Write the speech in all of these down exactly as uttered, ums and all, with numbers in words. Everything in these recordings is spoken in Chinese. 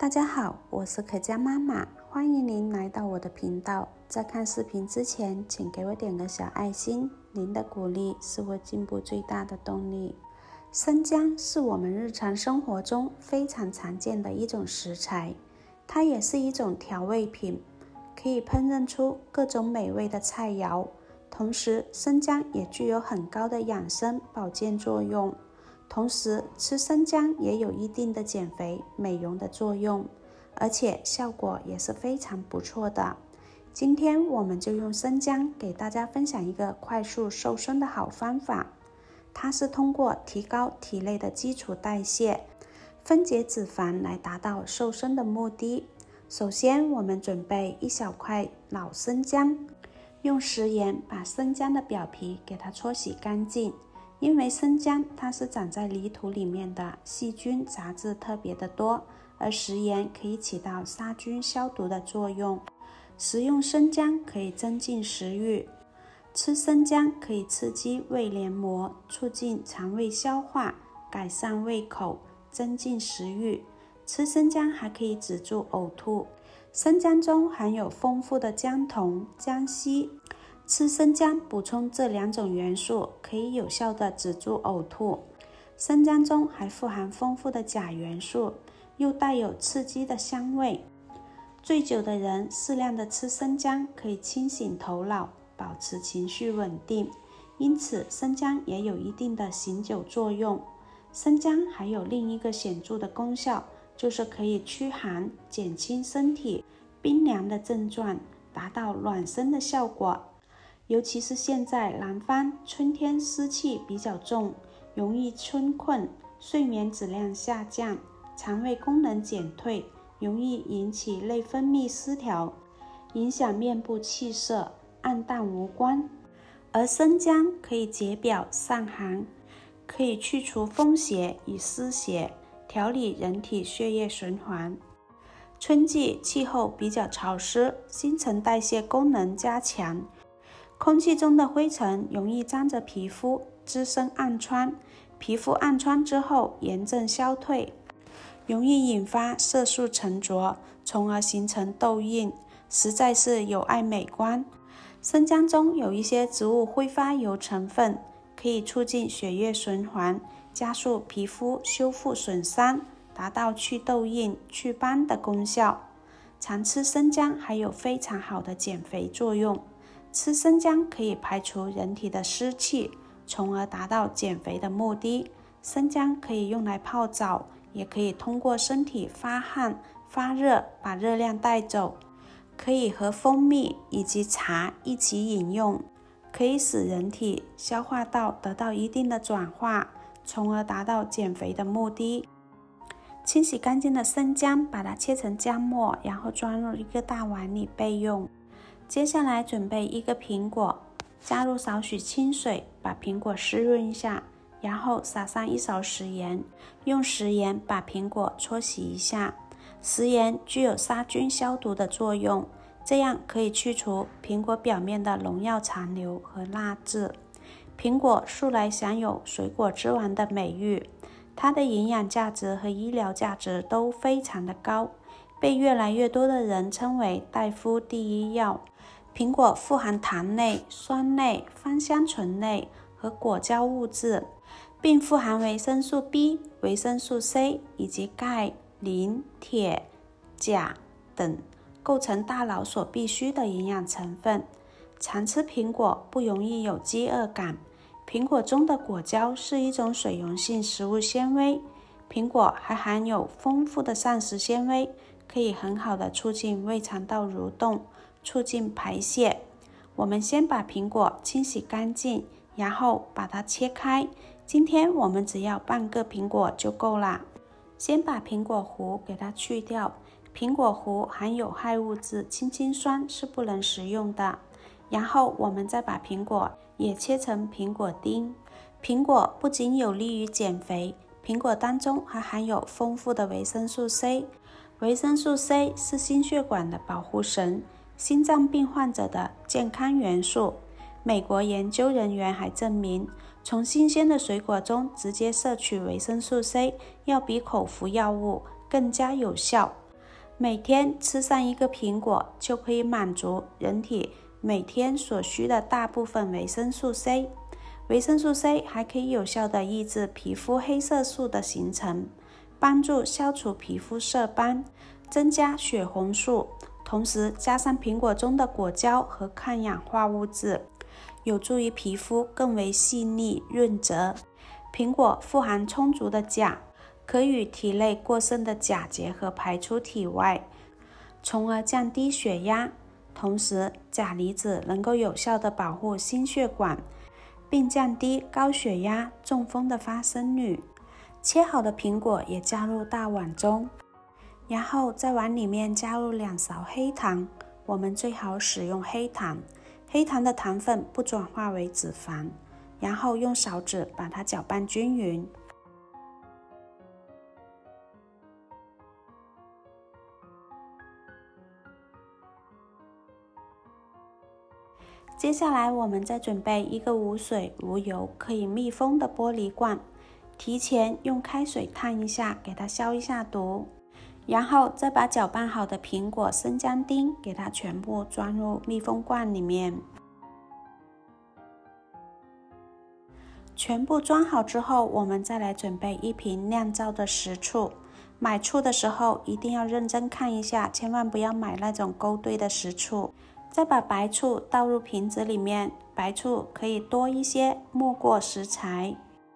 大家好，我是可嘉妈妈，欢迎您来到我的频道。在看视频之前，请给我点个小爱心，您的鼓励是我进步最大的动力。生姜是我们日常生活中非常常见的一种食材，它也是一种调味品，可以烹饪出各种美味的菜肴。同时，生姜也具有很高的养生保健作用。同时，吃生姜也有一定的减肥、美容的作用，而且效果也是非常不错的。今天我们就用生姜给大家分享一个快速瘦身的好方法，它是通过提高体内的基础代谢，分解脂肪来达到瘦身的目的。首先，我们准备一小块老生姜，用食盐把生姜的表皮给它搓洗干净。因为生姜它是长在泥土里面的，细菌杂质特别的多，而食盐可以起到杀菌消毒的作用。食用生姜可以增进食欲，吃生姜可以刺激胃黏膜，促进肠胃消化，改善胃口，增进食欲。吃生姜还可以止住呕吐。生姜中含有丰富的姜酮、姜烯。吃生姜补充这两种元素，可以有效的止住呕吐。生姜中还富含丰富的钾元素，又带有刺激的香味。醉酒的人适量的吃生姜可以清醒头脑，保持情绪稳定，因此生姜也有一定的醒酒作用。生姜还有另一个显著的功效，就是可以驱寒，减轻身体冰凉的症状，达到暖身的效果。尤其是现在南方春天湿气比较重，容易春困，睡眠质量下降，肠胃功能减退，容易引起内分泌失调，影响面部气色，暗淡无光。而生姜可以解表散寒，可以去除风邪与湿邪，调理人体血液循环。春季气候比较潮湿，新陈代谢功能加强，空气中的灰尘容易沾着皮肤，滋生暗疮，皮肤暗疮之后炎症消退，容易引发色素沉着，从而形成痘印，实在是有碍美观。生姜中有一些植物挥发油成分，可以促进血液循环，加速皮肤修复损伤，达到去痘印、祛斑的功效。常吃生姜还有非常好的减肥作用。吃生姜可以排除人体的湿气，从而达到减肥的目的。生姜可以用来泡澡，也可以通过身体发汗、发热把热量带走。可以和蜂蜜以及茶一起饮用，可以使人体消化道得到一定的转化，从而达到减肥的目的。清洗干净的生姜，把它切成姜末，然后装入一个大碗里备用。接下来准备一个苹果，加入少许清水，把苹果湿润一下，然后撒上一勺食盐，用食盐把苹果搓洗一下。食盐具有杀菌消毒的作用，这样可以去除苹果表面的农药残留和蜡质。苹果素来享有水果之王的美誉，它的营养价值和医疗价值都非常的高，被越来越多的人称为大夫第一药。苹果富含糖类、酸类、芳香醇类和果胶物质，并富含维生素 B、维生素 C 以及钙、磷、铁、钾等，构成大脑所必需的营养成分。常吃苹果不容易有饥饿感。苹果中的果胶是一种水溶性食物纤维，苹果还含有丰富的膳食纤维，可以很好的促进胃肠道蠕动，促进排泄。我们先把苹果清洗干净，然后把它切开。今天我们只要半个苹果就够了。先把苹果核给它去掉，苹果核含有害物质氢氰酸，是不能食用的。然后我们再把苹果也切成苹果丁。苹果不仅有利于减肥，苹果当中还含有丰富的维生素 C。维生素 C 是心血管的保护神，心脏病患者的健康元素。美国研究人员还证明，从新鲜的水果中直接摄取维生素 C 要比口服药物更加有效。 每天吃上一个苹果，就可以满足人体每天所需的大部分维生素 C。维生素 C 还可以有效地抑制皮肤黑色素的形成，帮助消除皮肤色斑，增加血红素。同时加上苹果中的果胶和抗氧化物质，有助于皮肤更为细腻润泽。苹果富含充足的钾，可与体内过剩的钾结合排出体外，从而降低血压。同时，钾离子能够有效地保护心血管，并降低高血压、中风的发生率。切好的苹果也加入大碗中，然后在碗里面加入两勺黑糖，我们最好使用黑糖。黑糖的糖分不转化为脂肪，然后用勺子把它搅拌均匀。接下来我们再准备一个无水无油可以密封的玻璃罐，提前用开水烫一下，给它消一下毒，然后再把搅拌好的苹果、生姜丁给它全部装入密封罐里面。全部装好之后，我们再来准备一瓶酿造的食醋。买醋的时候一定要认真看一下，千万不要买那种勾兑的食醋。再把白醋倒入瓶子里面，白醋可以多一些，没过食材。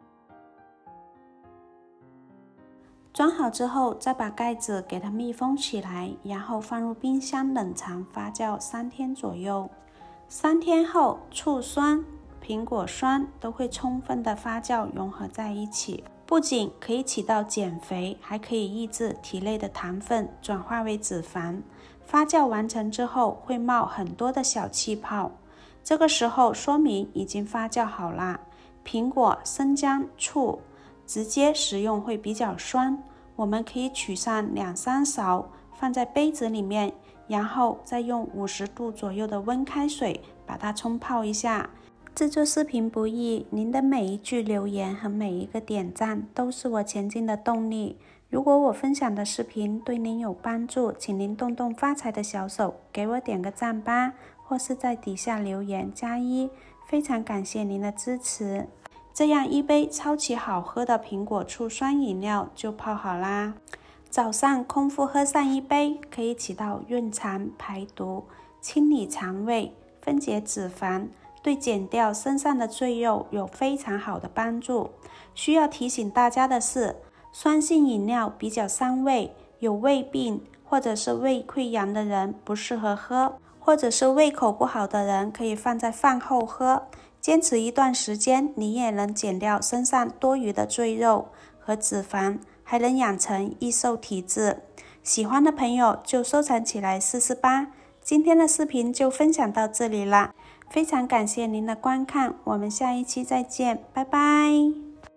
装好之后，再把盖子给它密封起来，然后放入冰箱冷藏发酵三天左右。三天后，醋酸、苹果酸都会充分的发酵融合在一起，不仅可以起到减肥，还可以抑制体内的糖分转化为脂肪。发酵完成之后会冒很多的小气泡，这个时候说明已经发酵好啦。苹果、生姜、醋直接食用会比较酸，我们可以取上两三勺，放在杯子里面，然后再用五十度左右的温开水把它冲泡一下。制作视频不易，您的每一句留言和每一个点赞都是我前进的动力。如果我分享的视频对您有帮助，请您动动发财的小手，给我点个赞吧，或是在底下留言加一，非常感谢您的支持。这样一杯超级好喝的苹果醋酸饮料就泡好啦。早上空腹喝上一杯，可以起到润肠、排毒、清理肠胃、分解脂肪，对减掉身上的赘肉有非常好的帮助。需要提醒大家的是，酸性饮料比较伤胃，有胃病或者是胃溃疡的人不适合喝，或者是胃口不好的人可以放在饭后喝。坚持一段时间，你也能减掉身上多余的赘肉和脂肪，还能养成易瘦体质。喜欢的朋友就收藏起来试试吧。今天的视频就分享到这里啦，非常感谢您的观看，我们下一期再见，拜拜。